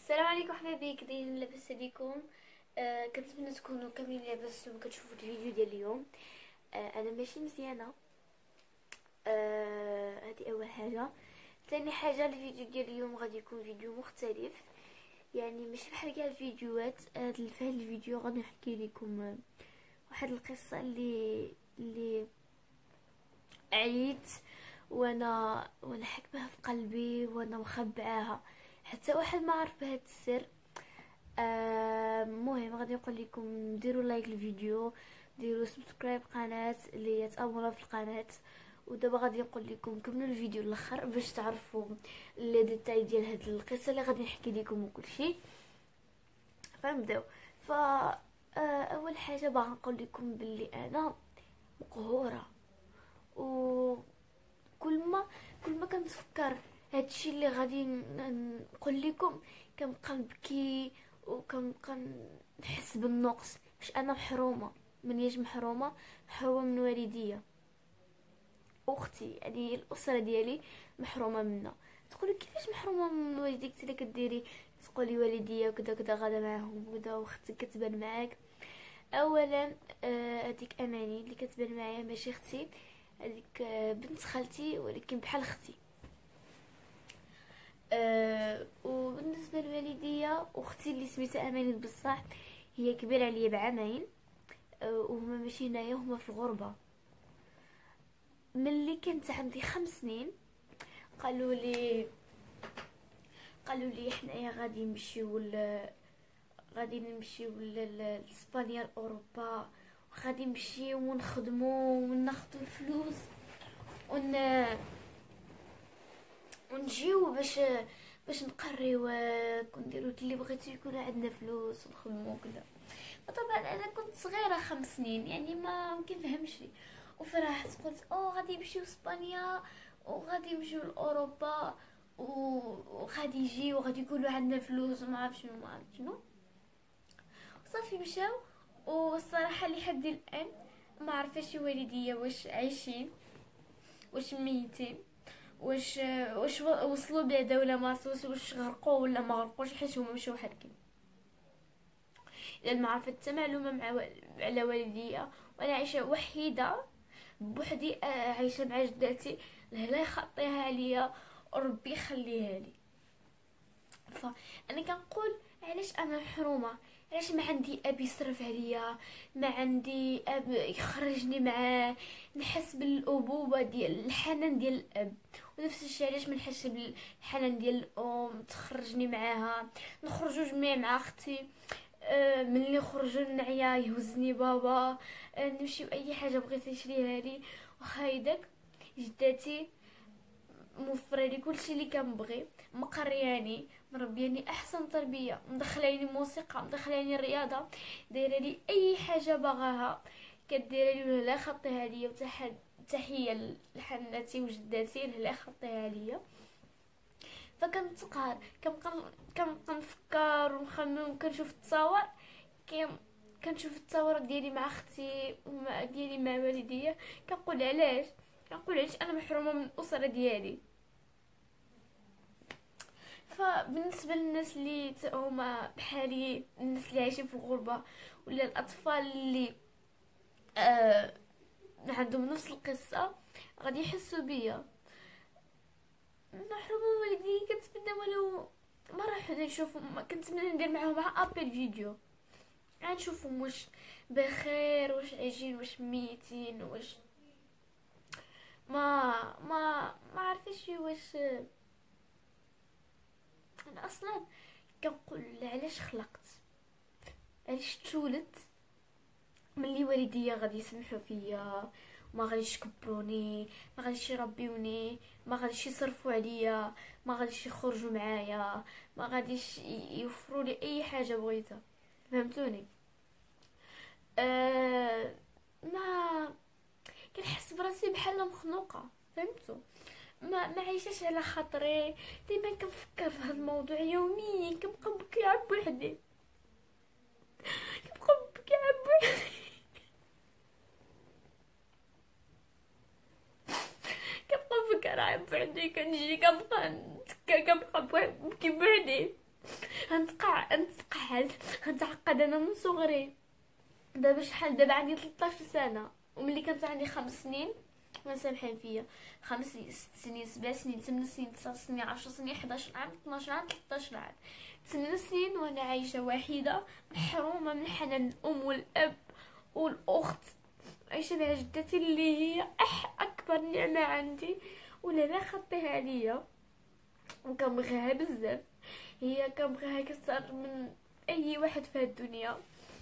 السلام عليكم حبايبي، كي دايرين؟ لاباس عليكم؟ كنتمنى تكونوا كاملين لاباس وكتشوفوا الفيديو ديال اليوم. انا ماشي مزيانه. هذه اول حاجه. ثاني حاجه، الفيديو ديال اليوم غادي يكون فيديو مختلف، يعني ماشي بحال كاع الفيديوهات. في هذا الفيديو غادي نحكي لكم واحد القصه اللي عييت وانا حكمها في قلبي وانا مخبعاها، حتى واحد ما عرف بهذا السر. مهم غادي نقول لكم ديروا لايك للفيديو، ديروا سبسكرايب قناه اللي تابونوا في القناه. ودابا غادي نقول لكم كملوا الفيديو للاخر باش تعرفوا لي ديتاي ديال هاد القصه اللي غادي نحكي لكم وكل شيء. فنبداو. اول حاجه باغا نقول لكم باللي انا مقهوره، كل ما كنتفكر هادشي اللي غادي نقول لكم كنبقى نبكي وكنبقى نحس بالنقص، باش انا محرومه. منيش محرومه من والديا، اختي، يعني الاسره ديالي محرومه منها. تقولي كيفاش محرومه من والديك انت اللي كديري؟ تقولي والديا وكذا كذا غادا معاهم وكذا، واختك كتبان معاك. اولا هذيك اماني اللي كتبان معايا ماشي اختي، هذيك بنت خالتي ولكن بحال اختي. وبالنسبه لوالديا، اختي اللي سميتها اماني بصح هي كبيره عليا بعامين. وهما ماشي هنايا، هما في الغربه. ملي كنت عندي 5 سنين قالوا لي حنايا غادي نمشيو لاسبانيا لاوروبا، وغادي نمشيو ونخدمو وناخدو الفلوس ونجيو باش نقريوك ونديرو اللي بغيتو، يكون عندنا فلوس ونخدمو كذا. فطبعا انا كنت صغيره 5 سنين، يعني ما كنفهمش. وفرحت قلت غادي نمشيو اسبانيا وغادي نمشيو لاوروبا وغادي يجي وغادي يقولوا عندنا فلوس وما عرف شنو ما عرف شنو. صافي مشاو. والصراحه لحد الان ما عرفاش والديا واش عايشين واش ميتين، واش وصلوا بعدا ولا ما وصلوش، واش غرقوا ولا ما غرقوش، حيت هما مشاو حالكين. لان ما عرفت حتى معلومه على والديا، وانا عايشه وحيده بوحدي، عايشه مع جداتي. لا يخطيها عليا وربي يخليها لي. فانا كنقول علاش انا محرومه، علاش ما عندي اب يصرف عليا، ما عندي اب يخرجني معاه، نحس بالابوه ديال الحنان ديال الاب. ونفس الشيء علاش ما نحسش بالحنان ديال الام تخرجني معاها، نخرجوا جميع مع اختي. ملي خرجوا نعيا يهزني بابا، نمشي باي حاجه بغيت يشريها لي. وخايدك جداتي موفره لي كلشي اللي كنبغي، مقرياني، مربياني احسن تربيه، مدخلاني موسيقى، مدخلاني الرياضه، دايره لي اي حاجه باغاها كدير لي. لا خطيها ليا. تحيه لحناتي وجداتي، لا خطيها ليا. فكنتقهر، كنبقى نفكر ونخمم وكنشوف التصاور. كنشوف التصاور ديالي مع اختي ديالي مع والديا، كنقول علاش انا محرومه من الاسره ديالي. فبالنسبه للناس اللي هما بحالي، الناس اللي عايشين في الغربه، ولا الاطفال اللي عندهم نفس القصه، غادي يحسوا بيا. محرومه من والدي، كنتمنى ولو مره وحده نشوفهم، كنتمنى ندير معاهم ابل فيديو غنشوفهم واش بخير، واش عايشين، واش ميتين، واش ما عرفتش واش. انا اصلا كنقول علاش خلقت، علاش تولدت. ملي والديا غادي يسمحوا فيا، ما غاديش يكبروني، ما غاديش يربيوني، ما غاديش يصرفوا عليا، ما غاديش يخرجوا معايا، ما غاديش يوفروا لي اي حاجه بغيتها. فهمتوني؟ ما كنحس براسي بحال مخنوقه. فهمتوا؟ ما عايشاش على خاطري. ديما كنفكر في هذا الموضوع يوميا، كنبقى نبكي عا بوحدي، كنبقى نبكي عا بوحدي، كنبقى نفكر عا بوحدي، كنجي كنبقى نبكي بوحدي. غنتعقد انا من صغري. دابا شحال، دابا عندي 13 سنه، وملي كانت عندي 5 سنين ما سامحين فيا، 5 6 سنين 7 سنين 8 سنين 9 سنين 10 سنين 11 عام 12 عام 13 عام 8 سنين وانا عايشه وحيده محرومه من حنان الام والاب والاخت، عايشه مع جدتي اللي هي اكبر نعمه عندي ولا لا خطيها ليا، وكنبغيها بزاف، هي كنبغيها كثر من اي واحد في الدنيا.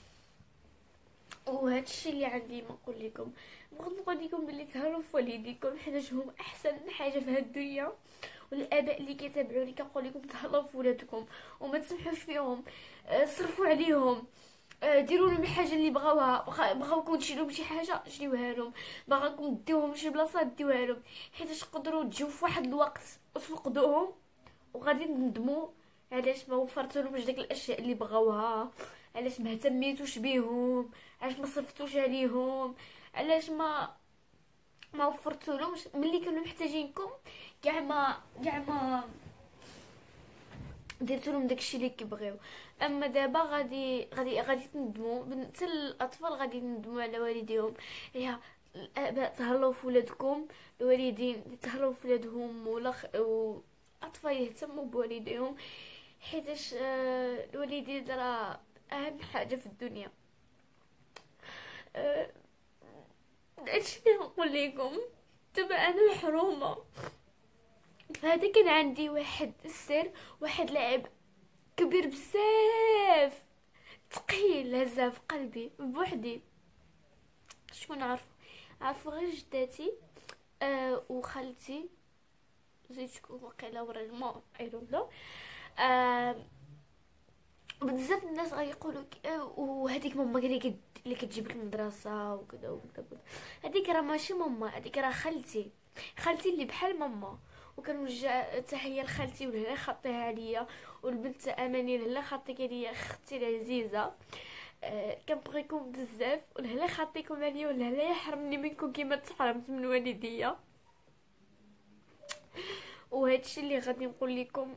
وهذا الشيء اللي عندي ما نقول لكم، بغيت نقول لكم بلي تهلاو في والديكم حيت هم احسن حاجه في هذه الدنيا، والاباء اللي كيتابعوني كنقول لكم تهلاو في ولادكم وما تسمحوش فيهم، صرفوا عليهم، ديروا لهم الحاجه اللي بغاوها، بغاوكم تشريو لهم شي حاجه شريوها لهم، بغاكم ديوهم شي بلاصه ديوها لهم، حيت تقدروا تجيو في واحد الوقت وتفقدوهم وغادي تندموا علاش ما وفرتولهمش داك الاشياء اللي بغاوها، علاش ما اهتميتوش بيهم، علاش ما صرفتوش عليهم، علاش ما وفرتولهمش ملي كانوا محتاجينكم، كاع ما درتو لهم داكشي اللي كيبغيو. اما دابا غادي تندموا، حتى الاطفال غادي يندموا على والديهم. يا الاباء تهلاو في ولادكم، الوالدين تهلاو في ولادهم، الاطفال يهتموا بوالديهم، حيتاش الوالدين راه اهم حاجه في الدنيا. هادشي اللي نقول لكم. دابا انا محرومه، هذا كان عندي واحد السر، واحد لاعب كبير بزاف ثقيل هزا في قلبي بوحدي، شكون عارفو غير جداتي وخالتي، زيد شكون وقيلا ورا الماء ايرولو. بزاف الناس غيقولوا وهذيك ماما اللي كتجيبك للمدرسه وكذا وكذا، هذيك راه ماشي ماما، هذيك راه خالتي اللي بحال ماما، وكنوجه تحيه لخالتي ولهلا خطيها عليا، والبنت اماني لهلا خطيك عليا اختي العزيزه. كنبغيكم بزاف ولهلا خطيكم عليا، ولهلا يحرمني منكم كيما تحرمت من والديا. وهادشي اللي غادي نقول لكم.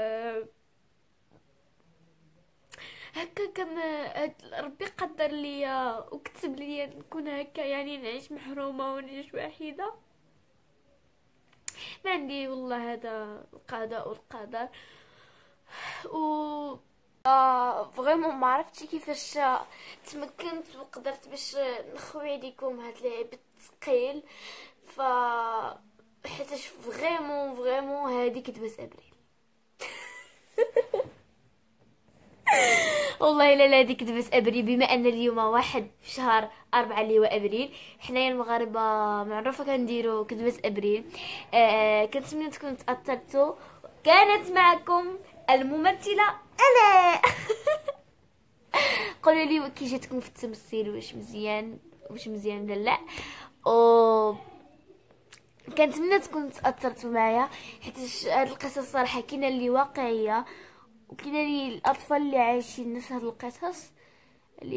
هكا كان ربي قدر ليا وكتب ليا نكون هكا، يعني نعيش محرومه ونعيش وحيده. ما عندي والله، هذا القضاء والقدر. و فريمون ما عرفتش كيفاش تمكنت وقدرت باش نخوي عليكم هاد اللعب الثقيل، حيتاش فريمون هادي كتبس ابريل. والله لا هادي كتبس ابريل، بما ان اليوم 1 في شهر 4 اللي هو ابريل، حنايا المغاربه معروفه كنديروا كتبس ابريل. كنتمنى تكونوا تاثرتوا. كانت معكم الممثله انا. قولوا لي كي جاتكم في التمثيل، واش مزيان ولا لا. كنتمنى تكونوا تاثرتوا معايا، حيت هاد القصص صراحه كاينه اللي واقعيه، وكاينه لي الاطفال اللي عايشين نفس هاد القصص اللي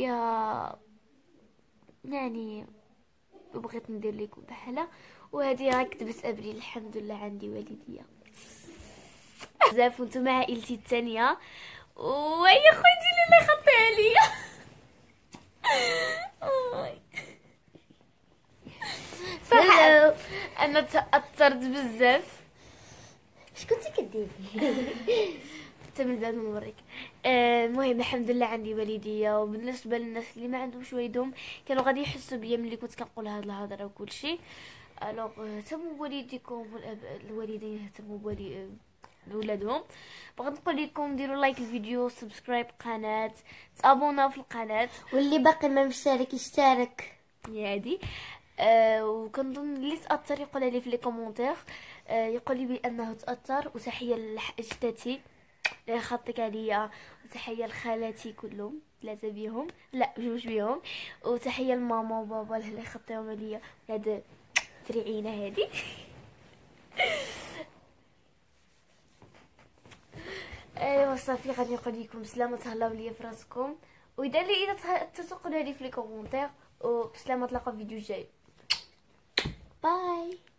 يعني بغيت ندير لكم بحالها. وهذه راه كتبت ابريل، الحمد لله عندي والديا بزاف، وانتم عائلتي الثانيه، وهي خويتي اللي خطي عليا. صراحه انا تاثرت بزاف. اش كنتي كديري؟ حتى من بعد نوريك. المهم الحمد لله عندي والديا، وبالنسبه للناس اللي ما عندهمش والدهم كانوا غادي يحسوا بيا ملي كنت كنقول هاد الهضره وكل شيء. الوغ اهتموا بوالديكم، الوالدين يهتموا بولادهم. بغيت نقول لكم ديروا لايك الفيديو، سبسكرايب القناه، تابوناو في القناه، واللي باقي ما مشترك يشترك. هادي. وكنظن اللي تاثر يقول لي في لي كومونتير، يقول لي بانه تاثر. وتحيه لجدتي اللي خطيك عليا، وتحيه لخالاتي كلهم 3 بيهم، لا 2 بيهم، وتحيه لماما وبابا اللي خطيهم عليا هاد فريعينه هادي. ايوا صافي، غادي نقول لكم سلامه، تهلاو ليا في راسكم، واذا تقولوا لي في لي كومونتير، وبسلامه، نتلاقاو في فيديو جاي. باي.